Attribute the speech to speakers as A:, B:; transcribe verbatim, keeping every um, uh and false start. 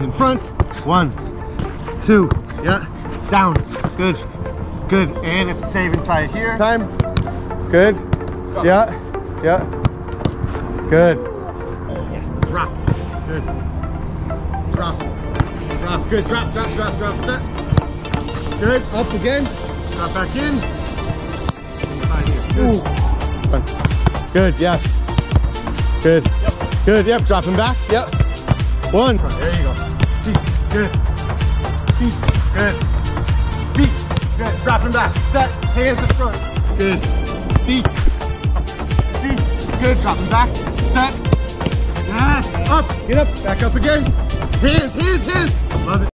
A: in front. One, two, yeah, down. Good, good. And it's a save inside here. Time. Good. Yeah, yeah. Good. Drop. Good. Drop. Drop. Good. Drop, drop, drop, drop. Set. Good. Up again. Drop back in. Inside here. Good. Good. Yes. Good. Yep. Good. Yep. Dropping back. Yep. One. There you go. Feet. Good. Feet. Good. Feet. Good. Dropping back. Set. Hands in front. Good. Feet. Feet. Good. Dropping back. Set. Yes. Up. Get up. Back up again. Hands. Hands. Hands. Love it.